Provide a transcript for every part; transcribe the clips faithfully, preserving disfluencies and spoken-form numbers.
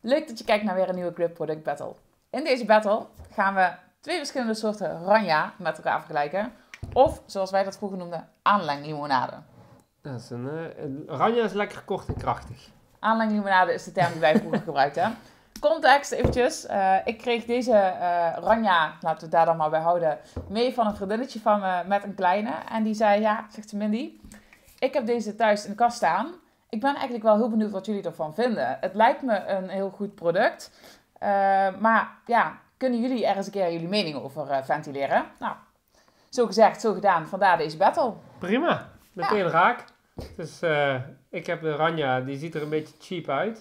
Leuk dat je kijkt naar weer een nieuwe Grip Product Battle. In deze battle gaan we twee verschillende soorten Ranja met elkaar vergelijken. Of, zoals wij dat vroeger noemden, aanlenglimonade. Dat is een, uh, een Ranja is lekker kort en krachtig. Aanlenglimonade is de term die wij vroeger gebruikten. Context eventjes. Uh, ik kreeg deze uh, Ranja, laten we het daar dan maar bij houden, mee van een vriendinnetje van me met een kleine. En die zei, ja, zegt ze Mindy, ik heb deze thuis in de kast staan. Ik ben eigenlijk wel heel benieuwd wat jullie ervan vinden. Het lijkt me een heel goed product. Uh, maar ja, kunnen jullie er eens een keer jullie mening over uh, ventileren? Nou, zo gezegd, zo gedaan. Vandaar deze battle. Prima, meteen ja. raak. Dus uh, ik heb de Ranja, die ziet er een beetje cheap uit.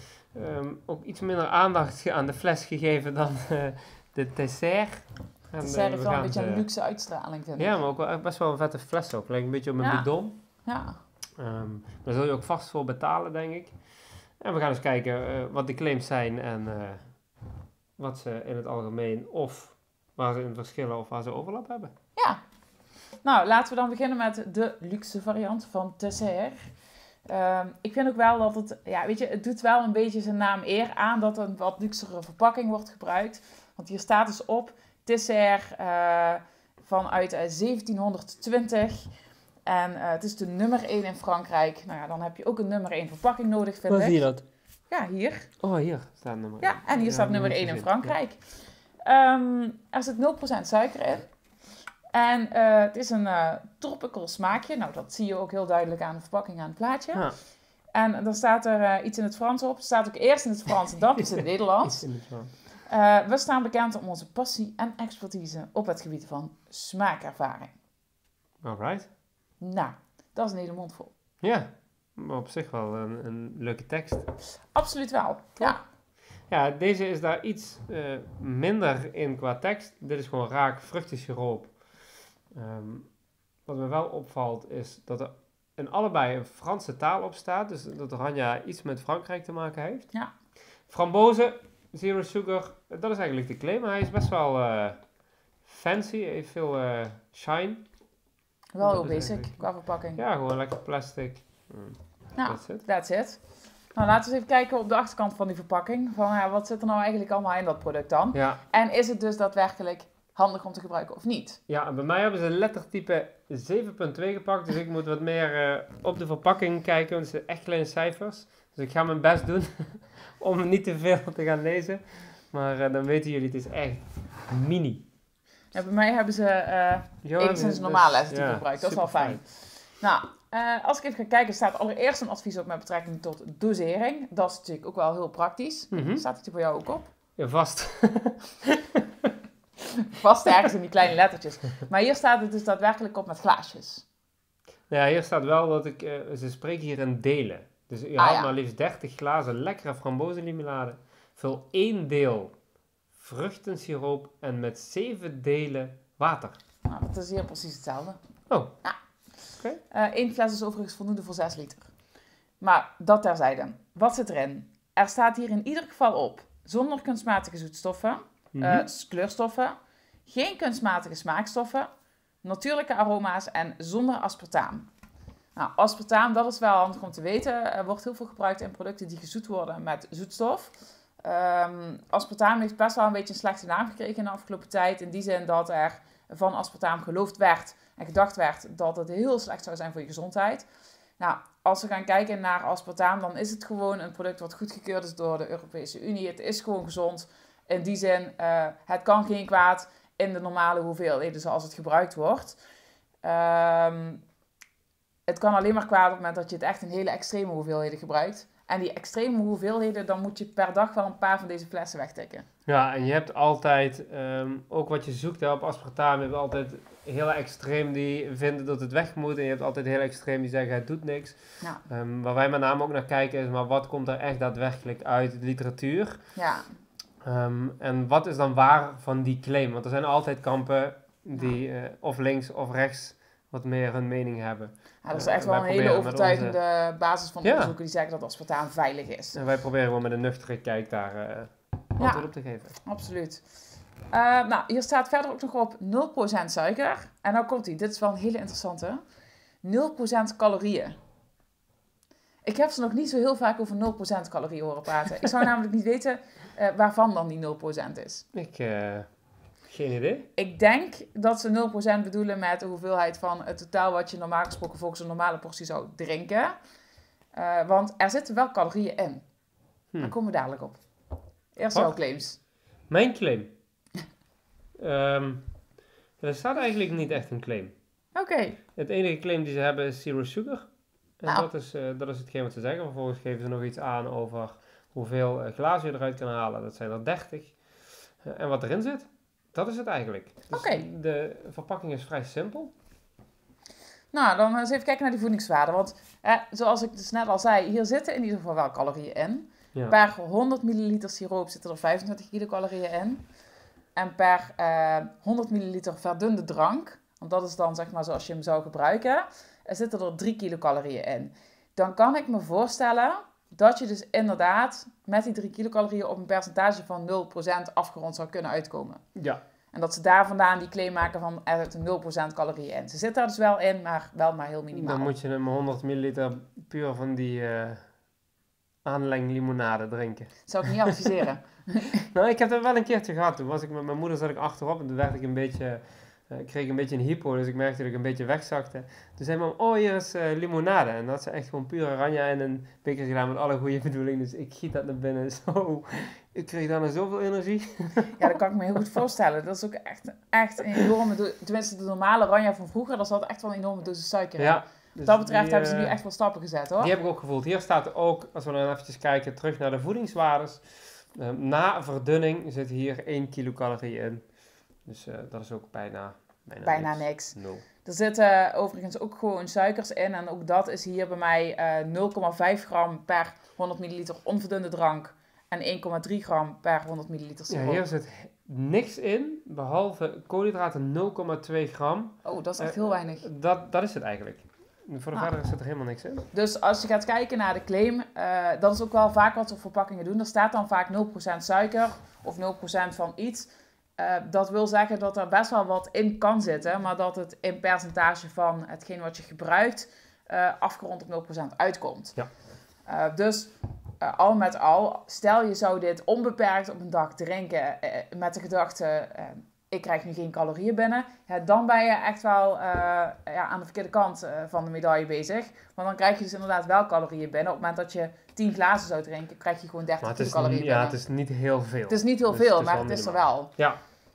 Um, ook iets minder aandacht aan de fles gegeven dan uh, de Tesser. De Tesser heeft wel een beetje een luxe uitstraling, vind ik. Ja, maar ook wel, best wel een vette fles ook. Lijkt een beetje op een ja. bidon. Ja. Um, daar zul je ook vast voor betalen, denk ik. En we gaan eens kijken uh, wat de claims zijn en uh, wat ze in het algemeen of waar ze in verschillen of waar ze overlap hebben. Ja. Nou, laten we dan beginnen met de luxe variant van Tesser. Um, ik vind ook wel dat het, ja, weet je, het doet wel een beetje zijn naam eer aan dat een wat luxere verpakking wordt gebruikt. Want hier staat dus op Tesser uh, vanuit uh, zeventienhonderdtwintig. En uh, het is de nummer één in Frankrijk. Nou ja, dan heb je ook een nummer één verpakking nodig, vind Waar ik. zie je dat? Ja, hier. Oh, hier staat nummer één. Ja, en hier ja, staat nummer één in Frankrijk. Ja. Um, er zit nul procent suiker in. En uh, het is een uh, tropical smaakje. Nou, dat zie je ook heel duidelijk aan de verpakking, aan het plaatje. Ja. En dan staat er uh, iets in het Frans op. Het staat ook eerst in het Frans, dan is in het Nederlands. Uh, we staan bekend om onze passie en expertise op het gebied van smaakervaring. Alright. Nou, dat is een hele mond vol. Ja, maar op zich wel een, een leuke tekst. Absoluut wel, ja. Ja, deze is daar iets uh, minder in qua tekst. Dit is gewoon raak vruchtenschiroop. Um, wat me wel opvalt is dat er in allebei een Franse taal op staat. Dus dat Ranja iets met Frankrijk te maken heeft. Ja. Frambozen, zero sugar, dat is eigenlijk de claim. Hij is best wel uh, fancy, hij heeft veel uh, shine. Wel heel basic qua verpakking. Ja, gewoon lekker plastic. Mm, nou, that's it. That's it. Nou, laten we eens even kijken op de achterkant van die verpakking. Van, ja, wat zit er nou eigenlijk allemaal in dat product dan? Ja. En is het dus daadwerkelijk handig om te gebruiken of niet? Ja, en bij mij hebben ze lettertype zeven punt twee gepakt. Dus ik moet wat meer uh, op de verpakking kijken. Want het zijn echt kleine cijfers. Dus ik ga mijn best doen om niet te veel te gaan lezen. Maar uh, dan weten jullie, het is echt mini. Ja, bij mij hebben ze uh, enigszins een normaal lettertype ja, gebruikt. Dat is wel fijn. fijn. Nou, uh, als ik even ga kijken, staat allereerst een advies op met betrekking tot dosering. Dat is natuurlijk ook wel heel praktisch. Mm-hmm. Staat het er bij jou ook op? Ja, vast. Vast ergens in die kleine lettertjes. Maar hier staat het dus daadwerkelijk op met glaasjes. Ja, hier staat wel dat ik, uh, ze spreken hier in delen. Dus je ah, haalt ja. maar liefst dertig glazen lekkere frambozenlimonade. Vul één deel vruchtensiroop en met zeven delen water. Nou, dat is hier precies hetzelfde. Oh. Ja. Okay. Uh, één fles is overigens voldoende voor zes liter. Maar dat terzijde. Wat zit erin? Er staat hier in ieder geval op, zonder kunstmatige zoetstoffen, mm-hmm. uh, kleurstoffen, geen kunstmatige smaakstoffen, natuurlijke aroma's en zonder aspartaam. Nou, aspartaam, dat is wel handig om te weten. Er wordt heel veel gebruikt in producten die gezoet worden met zoetstof. Um, aspartaam heeft best wel een beetje een slechte naam gekregen in de afgelopen tijd. In die zin dat er van aspartaam geloofd werd en gedacht werd dat het heel slecht zou zijn voor je gezondheid. Nou, als we gaan kijken naar aspartaam, dan is het gewoon een product wat goedgekeurd is door de Europese Unie. Het is gewoon gezond. In die zin, uh, het kan geen kwaad in de normale hoeveelheden zoals het gebruikt wordt. Um, het kan alleen maar kwaad op het moment dat je het echt in hele extreme hoeveelheden gebruikt. En die extreme hoeveelheden, dan moet je per dag wel een paar van deze flessen wegtikken. Ja, en je hebt altijd, um, ook wat je zoekt hè, op aspartaam, je hebt altijd heel extreem die vinden dat het weg moet. En je hebt altijd heel extreem die zeggen het doet niks. Ja. Um, waar wij met name ook naar kijken is, maar wat komt er echt daadwerkelijk uit de literatuur? Ja. Um, en wat is dan waar van die claim? Want er zijn altijd kampen die uh, of links of rechts wat meer hun mening hebben. Ja, dat is echt uh, wel een hele overtuigende onze... basis van onderzoeken ja. die zeggen dat aspartaam veilig is. En wij proberen gewoon met een nuchtere kijk daar uh, antwoord ja, op te geven. Absoluut. Uh, nou, hier staat verder ook nog op nul procent suiker. En nou komt ie, dit is wel een hele interessante. nul procent calorieën. Ik heb ze nog niet zo heel vaak over nul procent calorieën horen praten. Ik zou namelijk niet weten uh, waarvan dan die nul procent is. Ik, uh, geen idee. Ik denk dat ze nul procent bedoelen met de hoeveelheid van het totaal wat je normaal gesproken volgens een normale portie zou drinken. Uh, want er zitten wel calorieën in. Hm. Daar komen we dadelijk op. Eerst jouw claims. Mijn claim? um, er staat eigenlijk niet echt een claim. Oké. Okay. Het enige claim die ze hebben is zero sugar. En nou. dat, is, uh, dat is hetgeen wat ze zeggen. Vervolgens geven ze nog iets aan over hoeveel uh, glazen je eruit kan halen. Dat zijn er dertig. Uh, en wat erin zit, dat is het eigenlijk. Dus Oké. Okay. De verpakking is vrij simpel. Nou, dan eens even kijken naar die voedingswaarde. Want eh, zoals ik dus net al zei, hier zitten in ieder geval wel calorieën in. Ja. Per honderd milliliter siroop zitten er vijfentwintig kilocalorieën in. En per uh, honderd milliliter verdunde drank, want dat is dan zeg maar zoals je hem zou gebruiken, zitten er drie kilocalorieën in. Dan kan ik me voorstellen dat je dus inderdaad met die drie kilocalorieën op een percentage van nul procent afgerond zou kunnen uitkomen. Ja. En dat ze daar vandaan die claim maken van er zitten nul procent calorieën in. Ze zit daar dus wel in, maar wel maar heel minimaal. Dan moet je hem honderd milliliter puur van die uh, aanleng limonade drinken. Dat zou ik niet adviseren. Nou, ik heb dat wel een keertje gehad. Toen was ik met mijn moeder, zat ik achterop en toen werd ik een beetje, uh, kreeg ik een beetje een hypo, dus ik merkte dat ik een beetje wegzakte. Toen zei mijn oh hier is uh, limonade. En dat had ze echt gewoon pure oranje in een beker gedaan met alle goede bedoelingen. Dus ik giet dat naar binnen. Zo, ik kreeg daarna zoveel energie. Ja, dat kan ik me heel goed voorstellen. Dat is ook echt, echt een enorme, do- tenminste de normale oranje van vroeger, daar zat echt wel een enorme dosis suiker in. Ja. Dus wat dat betreft die, hebben ze nu echt wel stappen gezet, hoor. Die heb ik ook gevoeld. Hier staat ook, als we dan eventjes kijken, terug naar de voedingswaardes. Uh, na verdunning zit hier één kilocalorie in. Dus uh, dat is ook bijna, bijna, bijna niks. niks. Nul. Er zitten overigens ook gewoon suikers in. En ook dat is hier bij mij uh, nul komma vijf gram per honderd milliliter onverdunde drank. En één komma drie gram per honderd milliliter siroop. Ja, hier zit niks in, behalve koolhydraten nul komma twee gram. Oh, dat is echt uh, heel weinig. Dat, dat is het eigenlijk. Voor de ah. verder zit er helemaal niks in. Dus als je gaat kijken naar de claim, uh, dat is ook wel vaak wat ze op verpakkingen doen. Er staat dan vaak nul procent suiker of nul procent van iets. Uh, dat wil zeggen dat er best wel wat in kan zitten, maar dat het in percentage van hetgeen wat je gebruikt uh, afgerond op nul procent uitkomt. Ja. Uh, dus uh, al met al, stel je zou dit onbeperkt op een dag drinken uh, met de gedachte, uh, ik krijg nu geen calorieën binnen, ja, dan ben je echt wel uh, ja, aan de verkeerde kant uh, van de medaille bezig. Want dan krijg je dus inderdaad wel calorieën binnen. Op het moment dat je tien glazen zou drinken, krijg je gewoon dertig kilocalorieën binnen. Ja, het is niet heel veel. Het is niet heel dus veel, het maar het is er wel. Ja.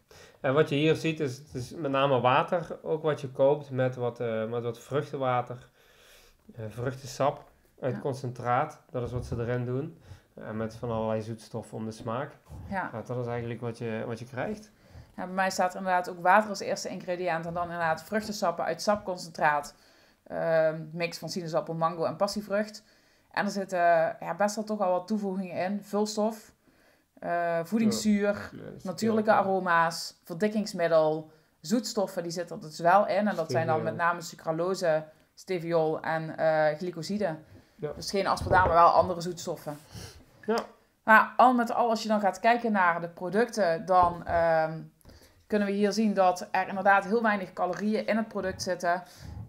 En wat je hier ziet is, het is met name water, ook wat je koopt met wat, uh, met wat vruchtenwater, uh, vruchtensap uit ja. concentraat, dat is wat ze erin doen. En uh, met van allerlei zoetstoffen om de smaak. Ja. Uh, dat is eigenlijk wat je, wat je krijgt. Ja, bij mij staat er inderdaad ook water als eerste ingrediënt en dan inderdaad vruchtensappen uit sapconcentraat, uh, mix van sinaasappel, mango en passievrucht. En er zitten uh, ja, best wel toch al wat toevoegingen in, vulstof. Uh, voedingszuur, ja, natuurlijke aroma's, verdikkingsmiddel, zoetstoffen, die zitten er dus wel in. En dat zijn dan met name sucralose, steviol en uh, glycoside. Ja. Dus geen aspartaam, maar wel andere zoetstoffen. Ja. Maar al met al, als je dan gaat kijken naar de producten, dan um, kunnen we hier zien dat er inderdaad heel weinig calorieën in het product zitten.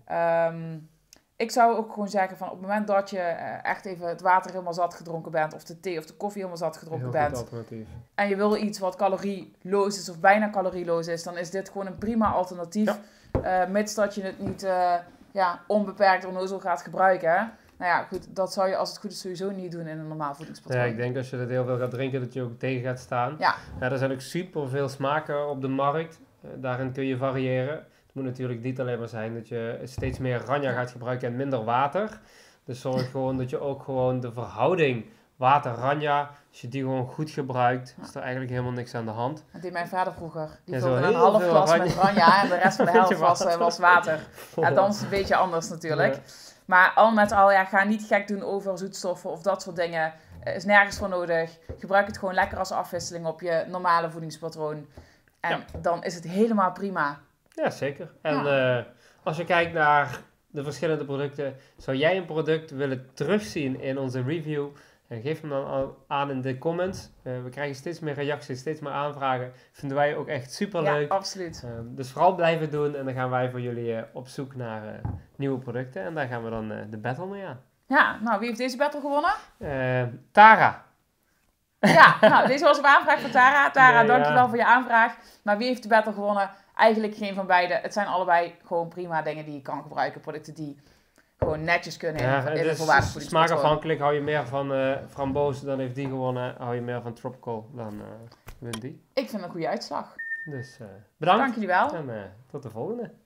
Um, Ik zou ook gewoon zeggen van op het moment dat je uh, echt even het water helemaal zat gedronken bent, of de thee of de koffie helemaal zat gedronken heel bent, alternatief. En je wil iets wat calorieloos is of bijna calorieloos is, dan is dit gewoon een prima alternatief. Ja. Uh, mits dat je het niet uh, ja, onbeperkt onnozel gaat gebruiken. Nou ja, goed, dat zou je als het goed is sowieso niet doen in een normaal voedingspatroon. Ja, ik denk als je dat heel veel gaat drinken, dat je ook tegen gaat staan. Ja. Ja, er zijn ook super veel smaken op de markt. Uh, daarin kun je variëren. Het moet natuurlijk niet alleen maar zijn dat je steeds meer ranja gaat gebruiken en minder water. Dus zorg gewoon dat je ook gewoon de verhouding water-ranja, als je die gewoon goed gebruikt, ja. is er eigenlijk helemaal niks aan de hand. Dat deed mijn vader vroeger. Die ja, vulde een half glas ranja. met ranja en de rest van de helft was, uh, was water. Ja, dan is het een beetje anders natuurlijk. Ja. Maar al met al, ja, ga niet gek doen over zoetstoffen of dat soort dingen. Uh, is nergens voor nodig. Gebruik het gewoon lekker als afwisseling op je normale voedingspatroon. En ja. dan is het helemaal prima. Ja, zeker. En ja. uh, als je kijkt naar de verschillende producten, zou jij een product willen terugzien in onze review? En geef hem dan aan in de comments. Uh, we krijgen steeds meer reacties, steeds meer aanvragen. Vinden wij ook echt super leuk. Ja, absoluut. Uh, dus vooral blijven doen en dan gaan wij voor jullie uh, op zoek naar uh, nieuwe producten. En daar gaan we dan uh, de battle mee aan. Ja, nou, wie heeft deze battle gewonnen? Uh, Tara. Ja, nou, deze was op aanvraag van Tara. Tara, Nee, dankjewel ja. voor je aanvraag. Maar wie heeft de battle gewonnen? Eigenlijk geen van beide. Het zijn allebei gewoon prima dingen die je kan gebruiken. Producten die gewoon netjes kunnen in, Ja, in dus een volwaardig voedingspatroon. smaakafhankelijk hou je meer van uh, frambozen, dan heeft die gewonnen. Hou je meer van tropical, dan uh, wint die. Ik vind het een goede uitslag. Dus uh, bedankt. Dank jullie wel. En uh, tot de volgende.